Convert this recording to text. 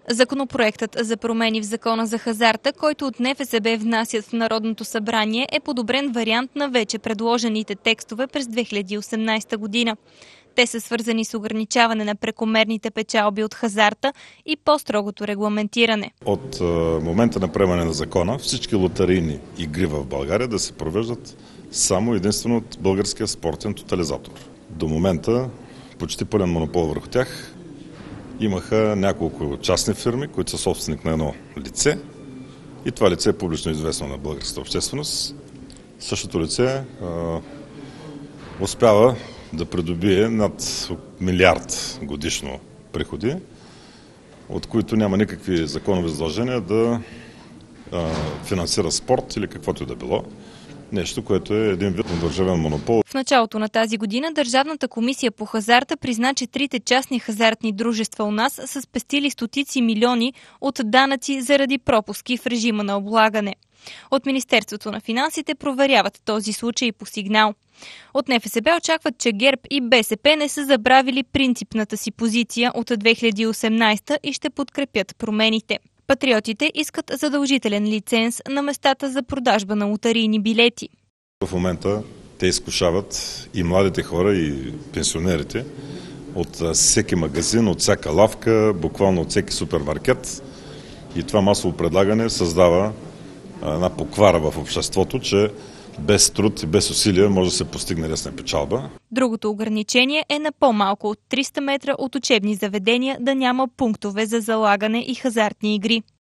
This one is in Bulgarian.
Законопроектът за промени в Закона за хазарта, който от НФСБ внасят в Народното събрание, е подобрен вариант на вече предложените текстове през 2018 година. Те са свързани с ограничаване на прекомерните печалби от хазарта и по-строгото регламентиране. От момента на приемане на закона всички лотарийни игри в България да се провеждат само единствено от Българския спортен тотализатор. До момента почти пълен монопол върху тях имаха няколко частни фирми, които са собственик на едно лице, и това лице е публично известно на българската общественост. Същото лице успява да придобие над милиард годишно приходи, от които няма никакви законови задължения да финансира спорт или каквото и да било. Нещо, което е един вид на държавен монопол. В началото на тази година Държавната комисия по хазарта призна, че трите частни хазартни дружества у нас са спестили стотици милиони от данъци заради пропуски в режима на облагане. От Министерството на финансите проверяват този случай по сигнал. От НФСБ очакват, че ГЕРБ и БСП не са забравили принципната си позиция от 2018 и ще подкрепят промените. Патриотите искат задължителен лиценз на местата за продажба на лотарийни билети. В момента те изкушават и младите хора, и пенсионерите от всеки магазин, от всяка лавка, буквално от всеки супермаркет. И това масово предлагане създава една поквара в обществото, че без труд и без усилия може да се постигне лесна печалба. Другото ограничение е на по-малко от 300 метра от учебни заведения да няма пунктове за залагане и хазартни игри.